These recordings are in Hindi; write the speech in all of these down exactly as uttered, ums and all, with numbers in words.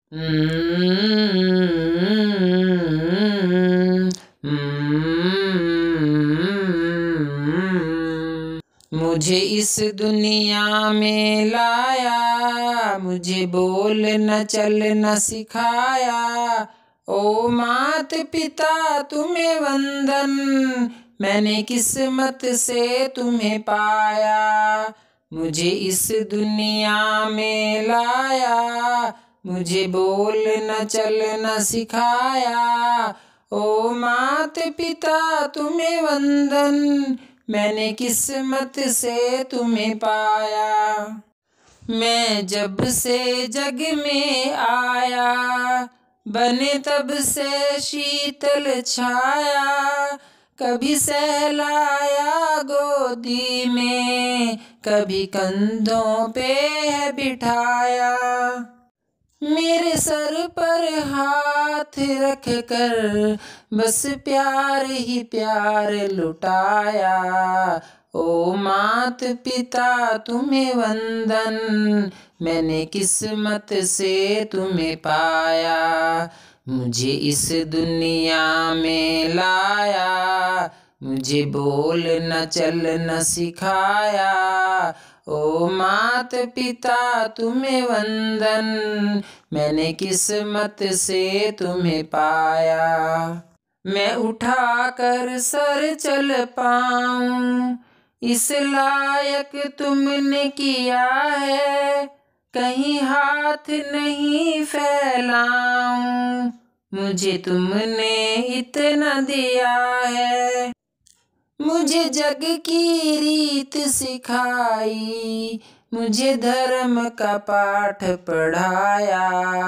मुझे इस दुनिया में लाया, मुझे बोलना चलना सिखाया। ओ मात पिता तुम्हें वंदन, मैंने किस्मत से तुम्हें पाया। मुझे इस दुनिया में लाया, मुझे बोलना चलना सिखाया। ओ मात पिता तुम्हें वंदन, मैंने किस्मत से तुम्हें पाया। मैं जब से जग में आया, बने तब से शीतल छाया। कभी सहलाया गोदी में, कभी कंधों पे है बिठाया। मेरे सर पर हाथ रख कर बस प्यार ही प्यार लुटाया। ओ मात पिता तुम्हें वंदन, मैंने किस्मत से तुम्हें पाया। मुझे इस दुनिया में लाया, मुझे बोलना चलना सिखाया। ओ मात पिता तुम्हें वंदन, मैंने किस्मत से तुम्हें पाया। मैं उठा कर सर चल पाऊं, इस लायक तुमने किया है। कहीं हाथ नहीं फैलाऊं, मुझे तुमने इतना दिया है। मुझे जग की रीत सिखाई, मुझे धर्म का पाठ पढ़ाया।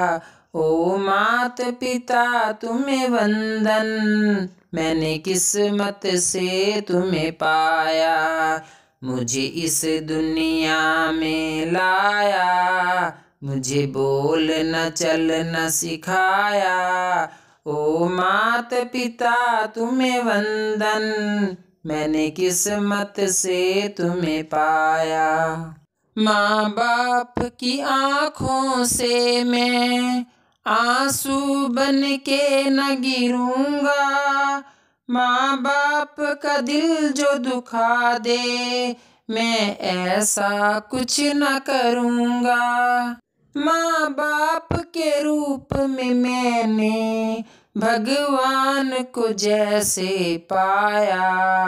ओ मात पिता तुम्हें वंदन, मैंने किस्मत से तुम्हें पाया। मुझे इस दुनिया में लाया, मुझे बोलना चलना सिखाया। ओ मात पिता तुम्हें वंदन, मैंने किस्मत से तुम्हें पाया। माँ बाप की आँखों से मैं आंसू बन के न गिरूंगा। माँ बाप का दिल जो दुखा दे, मैं ऐसा कुछ न करूँगा। माँ बाप के रूप में मैंने भगवान को जैसे पाया।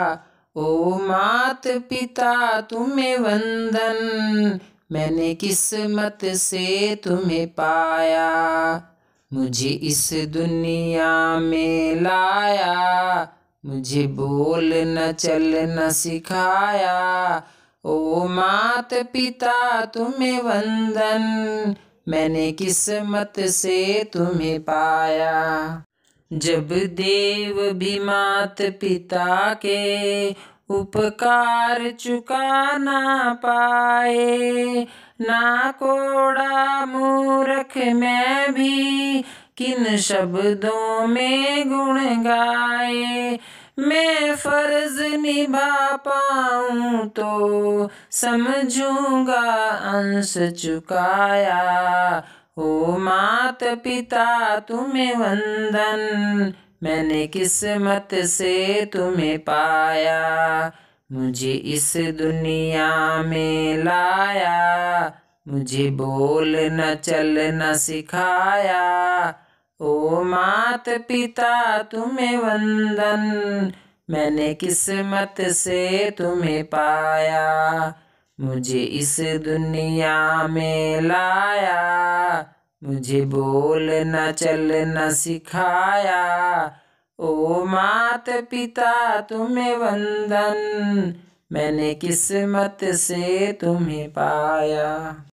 ओ मात पिता तुम्हें वंदन, मैंने किस्मत से तुम्हें पाया। मुझे इस दुनिया में लाया, मुझे बोलना चलना सिखाया। ओ मात पिता तुम्हें वंदन, मैंने किस्मत से तुम्हें पाया। जब देव भी मात पिता के उपकार चुका ना पाए, ना कोड़ा मूर्ख मैं भी किन शब्दों में गुण गाए। मैं फर्ज निभा पाऊँ तो समझूंगा अंश चुकाया। ओ मात पिता तुम्हें वंदन, मैंने किस्मत से तुम्हें पाया। मुझे इस दुनिया में लाया, मुझे बोलना चलना सिखाया। ओ मात पिता तुम्हें वंदन, मैंने किस्मत से तुम्हें पाया। मुझे इस दुनिया में लाया, मुझे बोलना चलना सिखाया। ओ मात पिता तुम्हें वंदन, मैंने किस्मत से तुम्हें पाया।